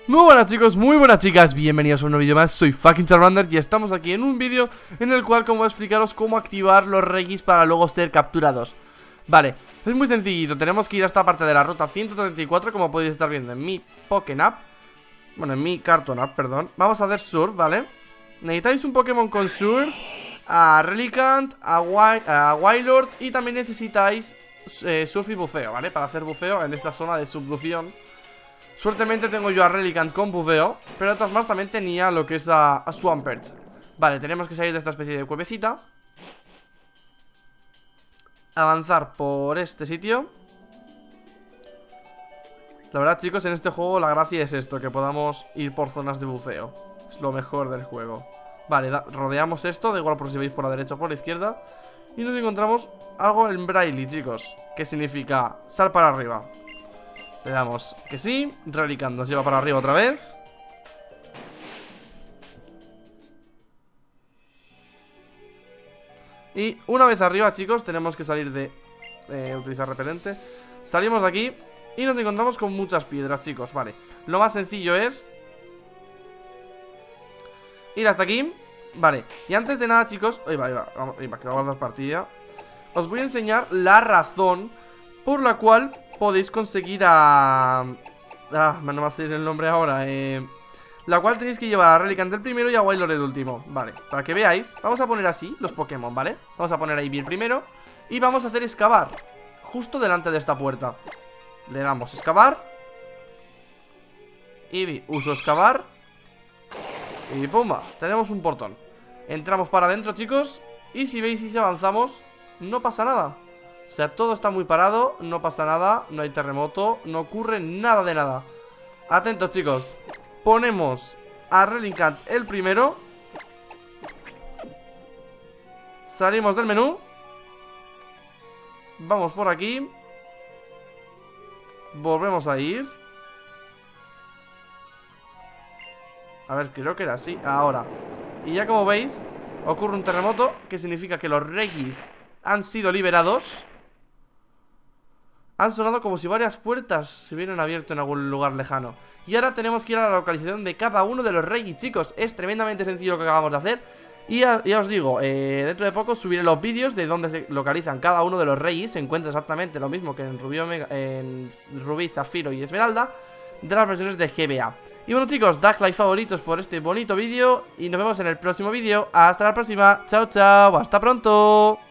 Muy buenas chicos, muy buenas chicas, bienvenidos a un nuevo vídeo más, soy fucking Charmander y estamos aquí en un vídeo en el cual como voy a explicaros cómo activar los Regis para luego ser capturados. Vale, es muy sencillito, tenemos que ir a esta parte de la ruta 134 como podéis estar viendo en mi Pokémon App. Bueno, en mi Cartoon App, perdón. Vamos a hacer Surf, ¿vale? Necesitáis un Pokémon con Surf, a Relicanth, a Wailord y también necesitáis Surf y Buceo, ¿vale? Para hacer buceo en esta zona de subducción. Suertemente tengo yo a Relicanth con buceo, pero de todas más también tenía lo que es a Swampert. Vale, tenemos que salir de esta especie de cuevecita, avanzar por este sitio. La verdad chicos, en este juego la gracia es esto, que podamos ir por zonas de buceo. Es lo mejor del juego. Vale, rodeamos esto, da igual por si veis por la derecha o por la izquierda. Y nos encontramos algo en Braille, chicos, que significa sal para arriba. Le damos que sí, Relicanth nos lleva para arriba otra vez. Y una vez arriba, chicos, tenemos que salir de utilizar repelente. Salimos de aquí y nos encontramos con muchas piedras, chicos, vale. Lo más sencillo es ir hasta aquí, vale. Y antes de nada, chicos, que vamos a dar partida. Os voy a enseñar la razón por la cual podéis conseguir a... no me va a salir el nombre ahora. La cual tenéis que llevar a Relicanth el primero y a Wailord el último. Vale, para que veáis, vamos a poner así los Pokémon, ¿vale? Vamos a poner ahí bien primero y vamos a hacer excavar justo delante de esta puerta. Le damos excavar y uso excavar y pumba, tenemos un portón. Entramos para adentro, chicos. Y si veis y si avanzamos, no pasa nada. O sea, todo está muy parado, no pasa nada, no hay terremoto, no ocurre nada de nada. Atentos, chicos. Ponemos a Relicanth el primero. Salimos del menú. Vamos por aquí. Volvemos a ir. A ver, creo que era así. Ahora. Y ya como veis, ocurre un terremoto, que significa que los Regis han sido liberados. Han sonado como si varias puertas se hubieran abierto en algún lugar lejano. Y ahora tenemos que ir a la localización de cada uno de los Regis, chicos. Es tremendamente sencillo lo que acabamos de hacer. Y ya os digo, dentro de poco subiré los vídeos de dónde se localizan cada uno de los Regis. Se encuentra exactamente lo mismo que en Rubí, Zafiro y Esmeralda, de las versiones de GBA. Y bueno chicos, dad like, favoritos por este bonito vídeo y nos vemos en el próximo vídeo. Hasta la próxima, chao chao, hasta pronto.